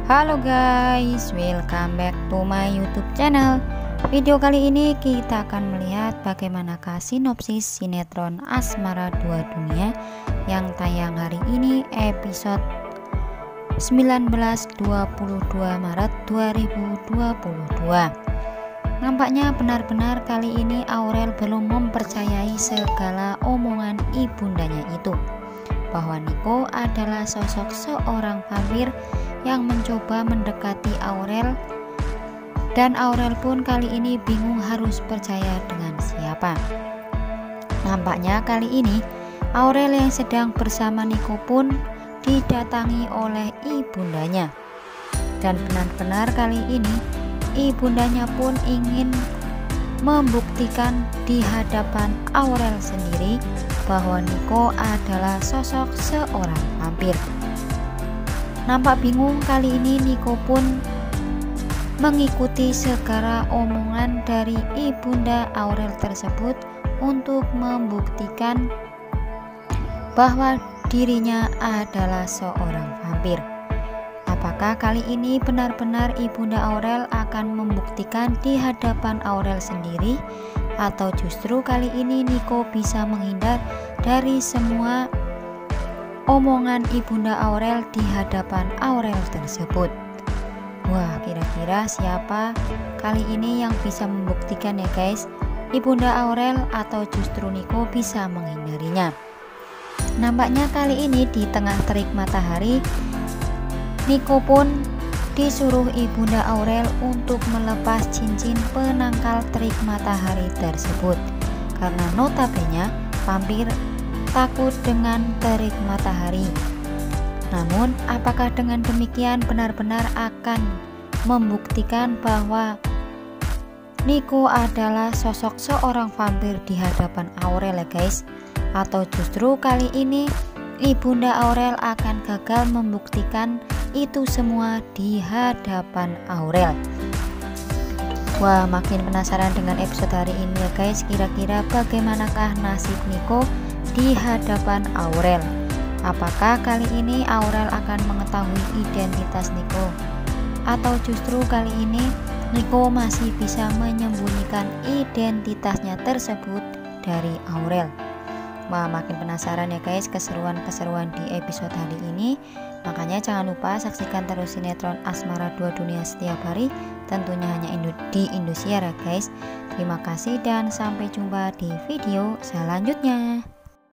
Halo guys, welcome back to my YouTube channel. Video kali ini kita akan melihat bagaimanakah sinopsis sinetron Asmara Dua Dunia yang tayang hari ini episode 19 22 Maret 2022. Nampaknya benar-benar kali ini Aurel belum mempercayai segala omongan ibundanya itu, bahwa Niko adalah sosok seorang vampir yang mencoba mendekati Aurel, dan Aurel pun kali ini bingung harus percaya dengan siapa. Nampaknya kali ini Aurel yang sedang bersama Niko pun didatangi oleh ibundanya, dan benar-benar kali ini ibundanya pun ingin membuktikan di hadapan Aurel sendiri bahwa Niko adalah sosok seorang vampir. Nampak bingung kali ini Niko pun mengikuti segala omongan dari ibunda Aurel tersebut untuk membuktikan bahwa dirinya adalah seorang vampir. Apakah kali ini benar-benar ibunda Aurel akan membuktikan di hadapan Aurel sendiri, atau justru kali ini Niko bisa menghindar dari semua omongan ibunda Aurel di hadapan Aurel tersebut? Wah, kira-kira siapa kali ini yang bisa membuktikan ya guys? Ibunda Aurel atau justru Niko bisa menghindarinya? Nampaknya kali ini di tengah terik matahari, Niko pun disuruh ibunda Aurel untuk melepas cincin penangkal terik matahari tersebut, karena notabene vampir takut dengan terik matahari. Namun apakah dengan demikian benar-benar akan membuktikan bahwa Niko adalah sosok seorang vampir di hadapan Aurel ya guys? Atau justru kali ini ibunda Aurel akan gagal membuktikan itu semua di hadapan Aurel? Wah, makin penasaran dengan episode hari ini ya guys. Kira-kira bagaimanakah nasib Niko di hadapan Aurel? Apakah kali ini Aurel akan mengetahui identitas Niko, atau justru kali ini Niko masih bisa menyembunyikan identitasnya tersebut dari Aurel? Wah, makin penasaran ya guys keseruan-keseruan di episode hari ini. Makanya jangan lupa saksikan terus sinetron Asmara Dua Dunia setiap hari, tentunya hanya di Indosiar ya guys. Terima kasih dan sampai jumpa di video selanjutnya.